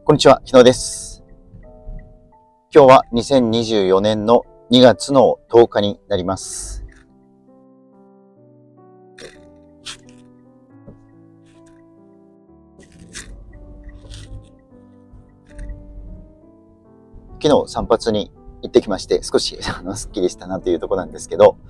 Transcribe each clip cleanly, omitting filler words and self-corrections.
こんにちは、日野です。今日は2024年の2月の10日になります。昨日散髪に行ってきまして、少しすっきりしたなというところなんですけど、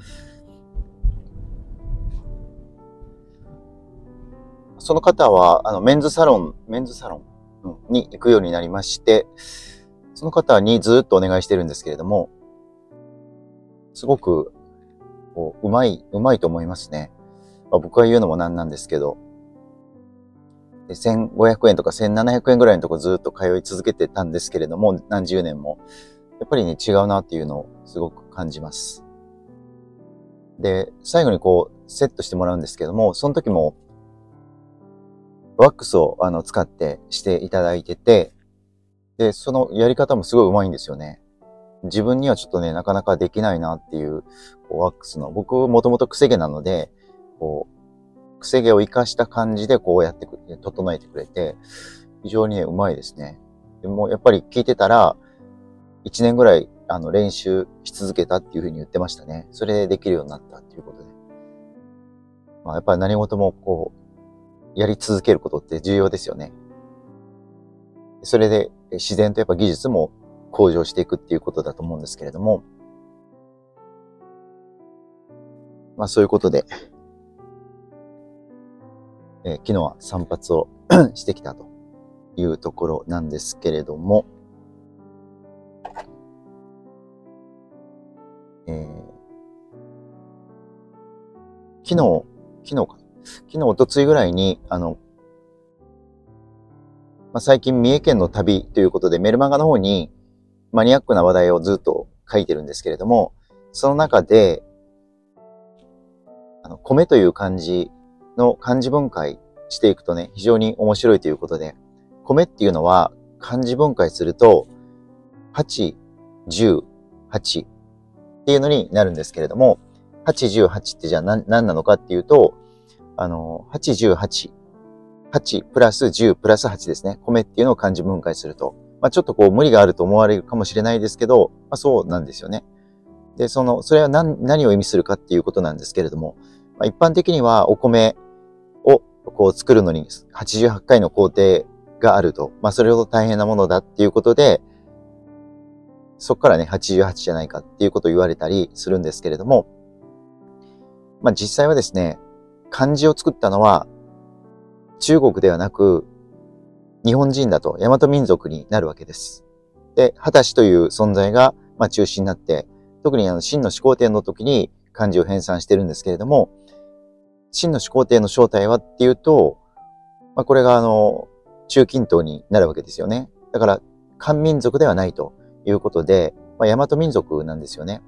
その方はメンズサロンに行くようになりまして、その方にずっとお願いしてるんですけれども、すごくうまいと思いますね。僕が言うのもなんなんですけど、1500円とか1700円ぐらいのとこずっと通い続けてたんですけれども、何十年も。やっぱりね、違うなっていうのをすごく感じます。で、最後にセットしてもらうんですけども、その時も、ワックスを使ってしていただいてて、で、そのやり方もすごい上手いんですよね。自分にはちょっとね、なかなかできないなっていう、ワックスの、僕もともとくせ毛なので、くせ毛を活かした感じでやって整えてくれて、非常にね、上手いですね。でもやっぱり聞いてたら、1年ぐらい練習し続けたっていうふうに言ってましたね。それでできるようになったっていうことで。やっぱり何事もやり続けることって重要ですよね。それで自然とやっぱ技術も向上していくっていうことだと思うんですけれども、そういうことで、昨日は散髪をしてきたというところなんですけれども、昨日、おとついぐらいに、最近三重県の旅ということでメルマガの方にマニアックな話題をずっと書いてるんですけれども、その中で、米という漢字の漢字分解していくとね、非常に面白いということで、米っていうのは漢字分解すると、8、10、8っていうのになるんですけれども、8、10、8ってじゃあ何なのかっていうと、8、10、8。8プラス10プラス8ですね。米っていうのを漢字分解すると。ちょっと無理があると思われるかもしれないですけど、そうなんですよね。で、それは何を意味するかっていうことなんですけれども、一般的にはお米を作るのに88回の工程があると。それほど大変なものだっていうことで、そこからね、88じゃないかっていうことを言われたりするんですけれども、実際はですね、漢字を作ったのは中国ではなく日本人だと大和民族になるわけです。で、秦氏という存在が中心になって、特に秦の始皇帝の時に漢字を編纂してるんですけれども、秦の始皇帝の正体はっていうと、これが中近東になるわけですよね。だから漢民族ではないということで、大和民族なんですよね。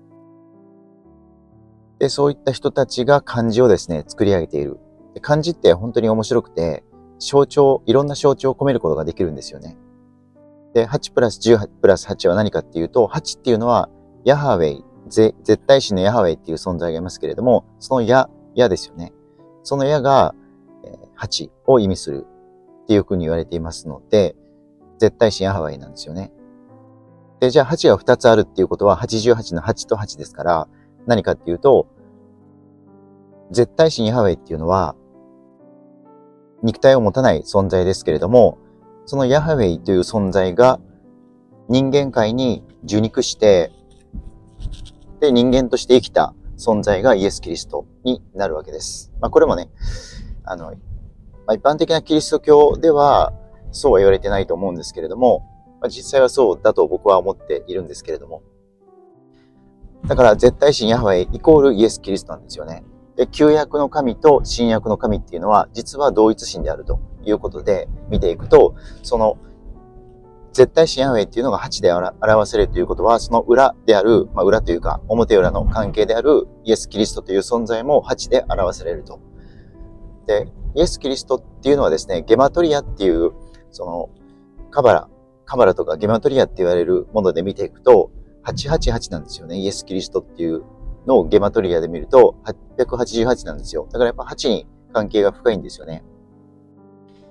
で、そういった人たちが漢字をですね、作り上げている。で、漢字って本当に面白くて、いろんな象徴を込めることができるんですよね。で、8プラス10プラス8は何かっていうと、8っていうのは、ヤハウェイ、絶対神のヤハウェイっていう存在がいますけれども、そのヤですよね。そのヤが、8を意味するっていうふうに言われていますので、絶対神ヤハウェイなんですよね。で、じゃあ8が2つあるっていうことは、88の8と8ですから、何かっていうと、絶対神ヤハウェイっていうのは、肉体を持たない存在ですけれども、そのヤハウェイという存在が人間界に受肉して、で、人間として生きた存在がイエス・キリストになるわけです。これもね、一般的なキリスト教ではそうは言われてないと思うんですけれども、実際はそうだと僕は思っているんですけれども。だから絶対神ヤハウェイイコールイエス・キリストなんですよね。で、旧約の神と新約の神っていうのは実は同一神であるということで見ていくと、その絶対神ヤハウェイっていうのが8で表せるということは、その裏である、裏というか表裏の関係であるイエス・キリストという存在も8で表せれると。で、イエス・キリストっていうのはですね、ゲマトリアっていう、カバラとかゲマトリアって言われるもので見ていくと、888なんですよね。イエス・キリストっていうのをゲマトリアで見ると888なんですよ。だからやっぱ8に関係が深いんですよね。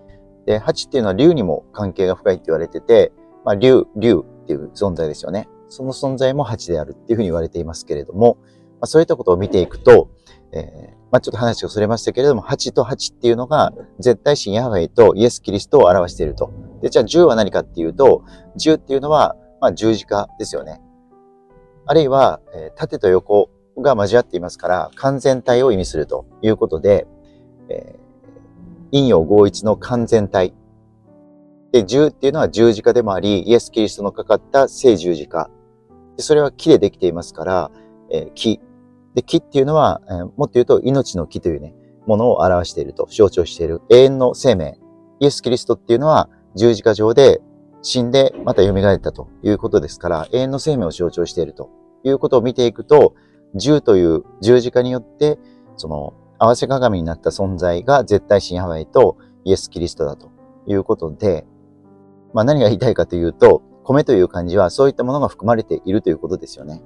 で、8っていうのは竜にも関係が深いって言われてて、まあ、竜っていう存在ですよね。その存在も8であるっていうふうに言われていますけれども、まあ、そういったことを見ていくと、まあ、ちょっと話がそれましたけれども、8と8っていうのが絶対神ヤハウェイとイエス・キリストを表していると。で、じゃあ10は何かっていうと、10っていうのは、まあ、十字架ですよね。あるいは、縦と横が交わっていますから、完全体を意味するということで、陰陽合一の完全体。で、10っていうのは十字架でもあり、イエス・キリストのかかった聖十字架。でそれは木でできていますから、木。で、木っていうのは、もっと言うと命の木というね、ものを表していると、象徴している永遠の生命。イエス・キリストっていうのは十字架上で死んでまた蘇ったということですから、永遠の生命を象徴しているということを見ていくと、10という十字架によって、その合わせ鏡になった存在が絶対神ヤハウェイとイエス・キリストだということで、まあ何が言いたいかというと、米という漢字はそういったものが含まれているということですよね。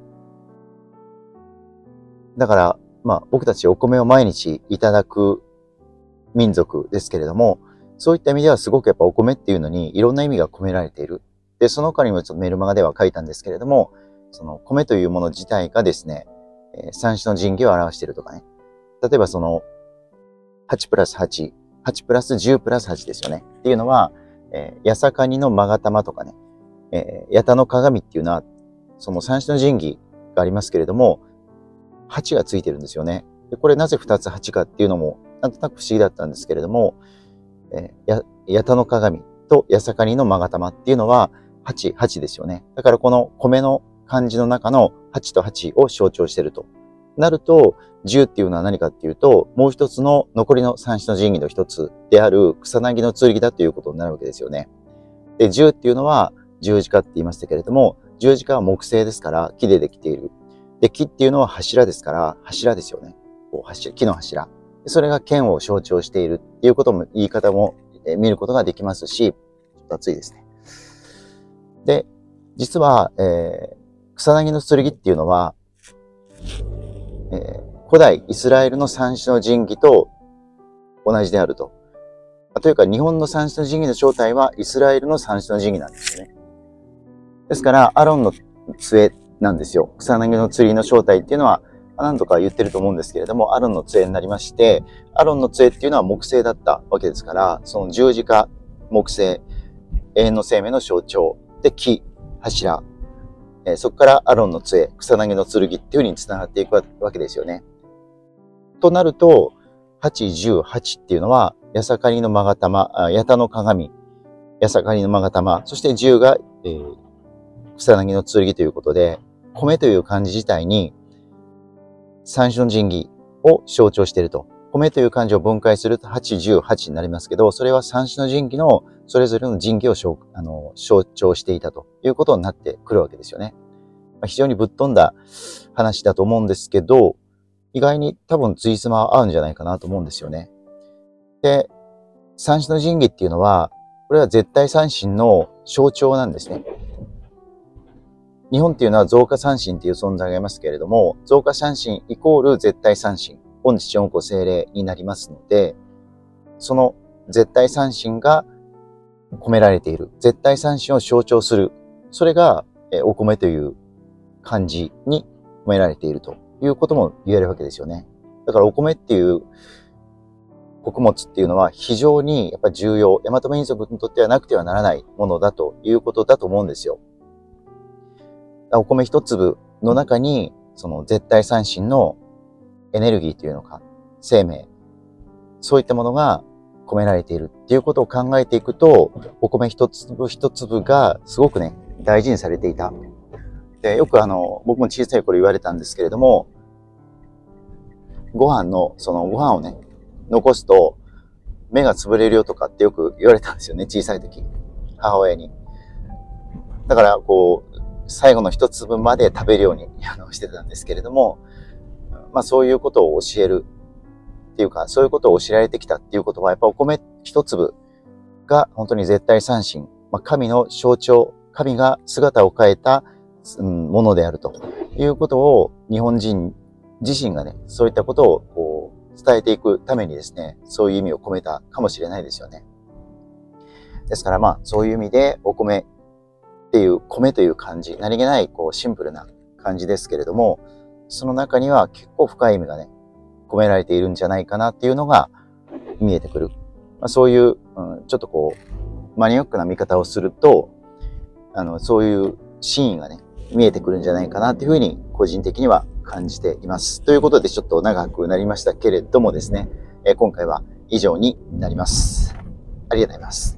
だから、まあ僕たちお米を毎日いただく民族ですけれども、そういった意味ではすごくやっぱお米っていうのにいろんな意味が込められている。で、その他にもちょっとメルマガでは書いたんですけれども、その米というもの自体がですね、三種の神器を表しているとかね。例えばその8プラス8、8プラス10プラス8ですよね。っていうのは、八坂にの勾玉とかね、八田の鏡っていうのは、その三種の神器がありますけれども、8がついてるんですよね。でこれなぜ2つ8かっていうのも、なんとなく不思議だったんですけれども、八田の鏡と八坂にの勾玉っていうのは、8ですよね。だからこの米の漢字の中の8と8を象徴していると。なると、10っていうのは何かっていうと、もう一つの残りの三種の神器の一つである草薙の剣だということになるわけですよね。で、10っていうのは十字架って言いましたけれども、十字架は木製ですから木でできている。で、木っていうのは柱ですから、柱ですよね。こう木の柱。それが剣を象徴しているっていうことも、言い方も見ることができますし、ちょっと暑いですね。で、実は、草薙の剣っていうのは、古代イスラエルの三種の神器と同じであると。というか、日本の三種の神器の正体はイスラエルの三種の神器なんですよね。ですから、アロンの杖なんですよ。草薙の剣の正体っていうのは、何度か言ってると思うんですけれども、アロンの杖になりまして、アロンの杖っていうのは木製だったわけですから、その十字架、木製、永遠の生命の象徴、で、木、柱、そこからアロンの杖、草薙の剣っていう風に繋がっていくわけですよね。となると、8、10、8っていうのは、八坂りの勾玉、八田の鏡、八坂りの勾玉、そして10が、草薙の剣ということで、米という漢字自体に三種の神器を象徴していると。米という漢字を分解すると8、10、8になりますけど、それは三種の神器のそれぞれの神器を象徴していたということになってくるわけですよね。非常にぶっ飛んだ話だと思うんですけど、意外に多分ついつま合うんじゃないかなと思うんですよね。で、三種の神器っていうのは、これは絶対三神の象徴なんですね。日本っていうのは増加三神っていう存在がいますけれども、増加三神イコール絶対三神、本地恩子精霊になりますので、その絶対三神が込められている、絶対三神を象徴する、それがお米という漢字に込められているということも言えるわけですよね。だからお米っていう穀物っていうのは非常にやっぱり重要、大和民族にとってはなくてはならないものだということだと思うんですよ。お米一粒の中にその絶対三神のエネルギーというのか、生命、そういったものが込められているっていうことを考えていくと、お米一粒一粒がすごくね、大事にされていた。で、よく僕も小さい頃言われたんですけれども、ご飯をね、残すと目が潰れるよとかってよく言われたんですよね、小さい時。母親に。だから、最後の一粒まで食べるようにしてたんですけれども、まあそういうことを教えるっていうか、そういうことを教えられてきたっていうことは、やっぱお米一粒が本当に絶対三神、まあ、神の象徴、神が姿を変えた、ものであるということを日本人自身がね、そういったことを伝えていくためにですね、そういう意味を込めたかもしれないですよね。 ですからまあ、そういう意味でお米っていう、米という漢字、何気ないこうシンプルな漢字ですけれども、その中には結構深い意味がね、込められているんじゃないかなっていうのが見えてくる。まあ、そういう、ちょっとこう、マニアックな見方をすると、そういう真意がね、見えてくるんじゃないかなっていうふうに個人的には感じています。ということでちょっと長くなりましたけれどもですね、今回は以上になります。ありがとうございます。